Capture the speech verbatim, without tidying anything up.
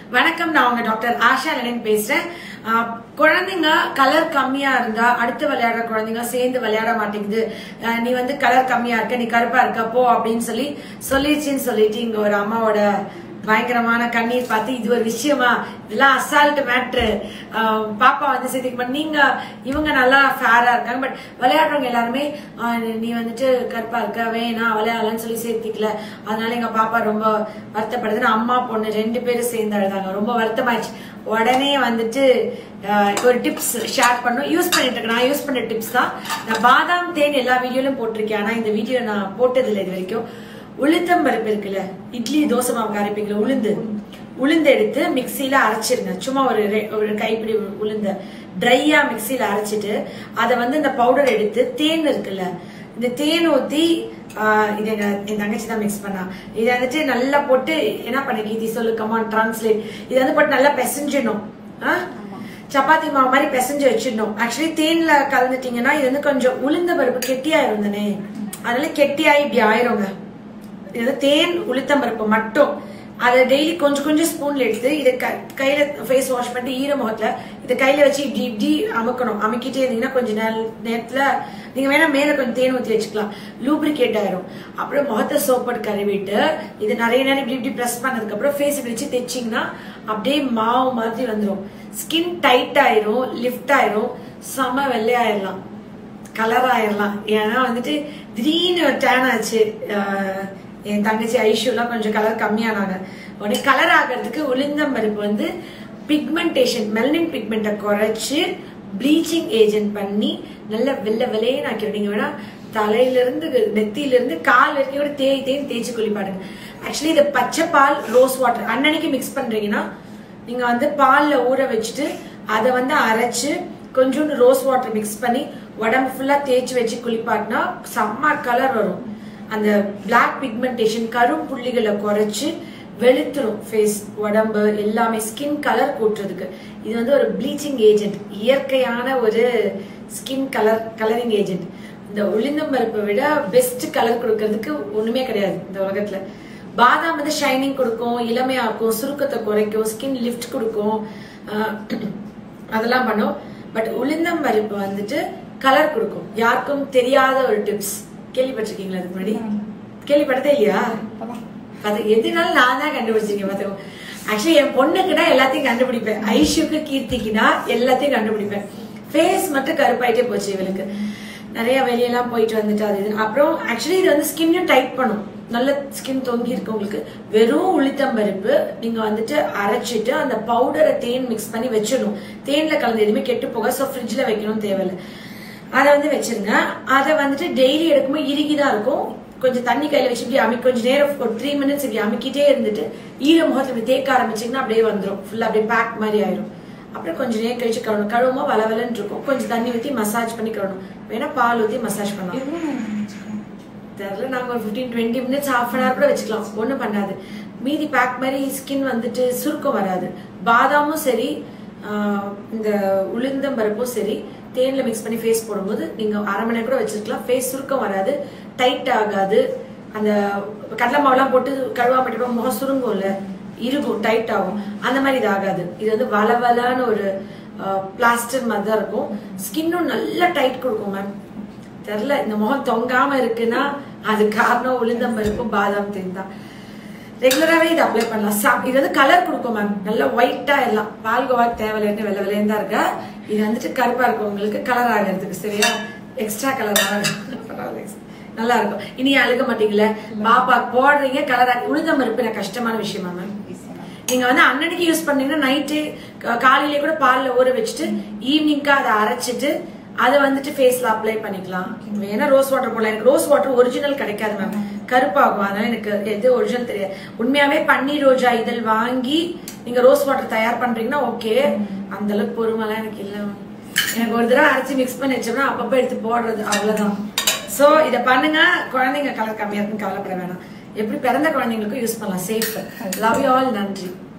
வணக்கம், நான் உங்க டாக்டர் ஆஷா லெனின் பேசுறேன். குழந்தைங்க கலர் கம்மியா இருந்தா அடுத்து விளையாடுற குழந்தைங்க சேர்ந்து விளையாட மாட்டேங்குது, நீ வந்து கலர் கம்மியா இருக்க, நீ கருப்பா இருக்க போ அப்படின்னு சொல்லி சொல்லிடுச்சின்னு சொல்லிட்டு இங்க ஒரு அம்மாவோட பயங்கரமான கண்ணீர் பார்த்து இது ஒரு விஷயமா, இதெல்லாம் அசால்ட் மேட்ரு, பாப்பா வந்து சேர்த்துக்க நீங்க இவங்க நல்லா ஃபேரா இருக்காங்க, பட் விளையாடுறவங்க எல்லாருமே நீ வந்துட்டு கருப்பா இருக்க வேணா விளையாடலன்னு சொல்லி சேர்த்திக்கல, அதனால எங்க பாப்பா ரொம்ப வருத்தப்படுதுன்னு அம்மா பொண்ணு ரெண்டு பேரும் சேர்ந்து அழுதாங்க. ரொம்ப வருத்தமாயிடுச்சு. உடனே வந்துட்டு ஒரு டிப்ஸ் ஷேர் பண்ணும், யூஸ் பண்ணிட்டு இருக்கேன். நான் யூஸ் பண்ண டிப்ஸ் தான். நான் பாதாம் தேன் எல்லா வீடியோலும் போட்டிருக்கேன், ஆனா இந்த வீடியோ நான் போட்டது இல்லை இது வரைக்கும். உளுத்தம் பருப்பு இருக்குல்ல, இட்லி தோசை மாவுக்கு அரைப்பீங்களா, உளுந்து உளுந்து எடுத்து மிக்சியில அரைச்சிருங்க. சும்மா ஒரு ஒரு கைப்பிடி உளுந்த ட்ரையா மிக்சியில அரைச்சிட்டு அதை வந்து இந்த பவுடர் எடுத்து தேன் இருக்குல்ல, இந்த தேன் ஊத்தி இது எங்க என் தங்கச்சி தான் மிக்ஸ் பண்ணா, இதை வந்துட்டு நல்லா போட்டு என்ன பண்ண கீதி சொல்லு, கமான் டிரான்ஸ்லேட். இதை வந்து போட்டு நல்லா பிசைஞ்சிடணும், சப்பாத்தி மாவு மாதிரி பிசைஞ்சு வச்சிடணும். ஆக்சுவலி தேன்ல கலந்துட்டீங்கன்னா இது வந்து கொஞ்சம் உளுந்த பருப்பு கெட்டியாயிரும் தானே, அதனால கெட்டியாயி இப்படி ஆயிருங்க. இது தேன் உளுத்தம் பருப்பு மட்டும் அதை டெய்லி கொஞ்சம் கொஞ்சம் ஸ்பூன்ல எடுத்து இதை கையில ஃபேஸ் வாஷ் பண்ணிட்டு ஈர முகத்துல இதை கையில வச்சு இப்படி இப்படி அமுக்கணும். அமுக்கிட்டே இருந்தீங்கன்னா கொஞ்ச நேரத்துல நீங்க வேணா மேல கொஞ்சம் தேன் ஊற்றி வச்சுக்கலாம், லூப்ரிகேட் ஆயிரும். அப்புறம் முகத்தை சோப்போட்டு கழுவிட்டு இது நிறைய நேரம் இப்படி இப்படி பிரஸ் பண்ணதுக்கு அப்புறம் ஃபேஸ் இப்படி வச்சு தேய்ச்சிங்கன்னா அப்படியே மாவு மாதிரி வந்துடும். ஸ்கின் டைட் ஆயிரும், லிஃப்ட் ஆயிரும், செம வெள்ளையாயிரலாம், கலர் ஆயிரலாம். ஏன்னா வந்துட்டு திடீர்னு டேன் ஆச்சு. என் தங்கச்சி ஐஷுலாம் கொஞ்சம் கலர் கம்மியானாங்க. உடனே கலர் ஆகிறதுக்கு உளுந்தம் பருப்பு வந்து பிக்மெண்டேஷன் மெலனின் பிக்மெண்ட்டை குறைச்சு ப்ளீச்சிங் ஏஜென்ட் பண்ணி நல்லா வெள்ளை வெள்ளையே ஆக்கிடும். நீங்க வேணா தலையில இருந்து நெத்தியில இருந்து கால் வரைக்கும் கூட தேய் தேய் தேய்ச்சி குளிப்பாடுங்க. ஆக்சுவலி இது பச்சை பால் ரோஸ் வாட்டர் அன்னன்னைக்கு மிக்ஸ் பண்றீங்கன்னா நீங்க வந்து பால்ல ஊற வச்சுட்டு அதை வந்து அரைச்சு கொஞ்சோண்டு ரோஸ் வாட்டர் மிக்ஸ் பண்ணி உடம்பு ஃபுல்லா தேய்ச்சி வச்சு குளிப்பாட்டினா செம்ம கலர் வரும். அந்த பிளாக் பிக்மெண்டேஷன் கரும் புள்ளிகளை குறைச்சு வெளுத்துரும் ஃபேஸ் உடம்பு எல்லாமே, ஸ்கின் கலர் கூட்டுறதுக்கு. இது வந்து ஒரு ப்ளீச்சிங் ஏஜென்ட், இயற்கையான ஒரு ஸ்கின் கலர் கலரிங் ஏஜென்ட். இந்த உளுந்தம் பருப்பை விட பெஸ்ட் கலர் கொடுக்கறதுக்கு ஒண்ணுமே கிடையாது இந்த உலகத்துல. பாதாம் வந்து ஷைனிங் கொடுக்கும், இளமையாக்கும், சுருக்கத்தை குறைக்கும், ஸ்கின் லிஃப்ட் கொடுக்கும், அதெல்லாம் பண்ணும். பட் உளுந்தம் பருப்பு வந்துட்டு கலர் கொடுக்கும். யாருக்கும் தெரியாத ஒரு டிப்ஸ். கேள்விப்பட்டிருக்கீங்களா? அதுக்கு முன்னாடி கேள்விப்பட்டதே இல்லையா? எதுனாலும் நான் தான் கண்டுபிடிச்சிருக்கேன் பாத்துக்கோ. ஆக்சுவலி என் பொண்ணுக்குன்னா எல்லாத்தையும் கண்டுபிடிப்பேன், ஐஷுக்கு கீர்த்திக்குன்னா எல்லாத்தையும் கண்டுபிடிப்பேன். ஃபேஸ் மட்டும் கருப்பாயிட்டே போச்சு இவளுக்கு, நிறைய வெளியெல்லாம் போயிட்டு வந்துட்டு அது இது. அப்புறம் ஆக்சுவலி இது வந்து ஸ்கின்னையும் டைட் பண்ணும், நல்ல ஸ்கின் தொங்கி இருக்கு உங்களுக்கு. வெறும் உளுத்தம் பருப்பு நீங்க வந்துட்டு அரைச்சிட்டு அந்த பவுடரை தேன் மிக்ஸ் பண்ணி வச்சிடணும். தேன்ல கலந்து எதுவுமே கெட்டு போக, ஸோ ஃப்ரிட்ஜ்ல வைக்கணும் தேவையில்லை. அதை வந்து வச்சிருங்க. அதை வந்துட்டு டெய்லி எடுக்கும்போது இறுகிதான் இருக்கும். கொஞ்சம் தண்ணி கையில வச்சு இப்படி அமி கொஞ்சம் நேரம் ஒரு த்ரீ மினிட்ஸ் இப்படி அமுக்கிட்டே இருந்துட்டு ஈர முகத்துல இப்படி தேக்க ஆரம்பிச்சிங்கன்னா அப்படியே வந்துடும், ஃபுல்லா அப்படியே பேக் மாதிரி ஆயிடும். அப்புறம் கொஞ்சம் நேரம் கழிச்சு கழுவணும். கழுவுமா வளவலன்னு இருக்கும், கொஞ்சம் தண்ணி ஊற்றி மசாஜ் பண்ணி கழுவணும். வேணா பால் ஊற்றி மசாஜ் பண்ணலாம். தெரியல, நாங்க ஒரு fifteen twenty minutes half an hour கூட வச்சுக்கலாம், ஒன்றும் பண்ணாது. மீதி பேக் மாதிரி ஸ்கின் வந்துட்டு சுருக்கம் வராது. பாதாமும் சரி இந்த உளுந்தம் பருப்பும் சரி தேன்ல மிக்ஸ் பண்ணி ஃபேஸ் போடும்போது நீங்க அரை மணி நேரம் கூட வச்சிருக்கலாம், ஃபேஸ் சுருக்கம் வராது, டைட் ஆகாது. அந்த கடலை மாவுலாம் போட்டு கழுவா மட்டும் முகம் சுருங்கும்ல, இருக்கும், டைட் ஆகும், அந்த மாதிரி இது ஆகாது. இது வந்து வளவலான ஒரு பிளாஸ்டர் மாதிரி தான் இருக்கும். ஸ்கின்னும் நல்லா டைட் கொடுக்கும் மேம். தெரியல, இந்த முகம் தொங்காம இருக்குன்னா அது காரணம் உளுந்தம் பருப்பும் பாதாம் தேன் தான். ரெகுலராகவே இது அப்ளை பண்ணலாம். இது வந்து கலர் கொடுக்கும் மேம், நல்லா ஒயிட்டா எல்லாம். பால்கோவா தேவையில்லைன்னு வெள்ளை வெள்ளையா இருக்கா, இது வந்துட்டு கருப்பா இருக்கும் உங்களுக்கு கலர் ஆகிறதுக்கு. சரியா, எக்ஸ்ட்ரா கலர் ஆகும், நல்லா இருக்கும். இனி அழுக மாட்டீங்களே, பாப்பா போடுறீங்க கலர் ஆகி. உளுந்தம் பருப்பு எனக்கு கஷ்டமான விஷயமா மேம். நீங்க வந்து அன்னன்னைக்கு யூஸ் பண்ணீங்கன்னா நைட்டு காலையிலேயே கூட பால்ல ஊற வச்சுட்டு ஈவினிங்கா அதை அரைச்சிட்டு அதை வந்துட்டு ஃபேஸ்ல அப்ளை பண்ணிக்கலாம். வேணா ரோஸ் வாட்டர் போடலாம். எனக்கு ரோஸ் வாட்டர் ஒரிஜினல் கிடைக்காது மேம், கருப்பாகும், அதனால எனக்கு எது ஒரிஜினல் தெரியாது. உண்மையாவே பன்னீர் ரோஜா இதழ் வாங்கி நீங்க ரோஸ் வாட்டர் தயார் பண்றீங்கன்னா ஓகே, அந்த அளவுக்கு பொறுமைலாம் எனக்கு இல்லை. எனக்கு ஒரு தடவை அரைச்சி மிக்ஸ் பண்ணி வச்சோம்னா அப்பப்போ எடுத்து போடுறது, அவ்வளவுதான். சோ இதை பண்ணுங்க. குழந்தைங்க கலர் கம்மியா இருக்குன்னு கவலைப்பட வேணாம். எப்படி பிறந்த குழந்தைங்களுக்கும் யூஸ் பண்ணலாம், சேஃப். Love you all. நன்றி.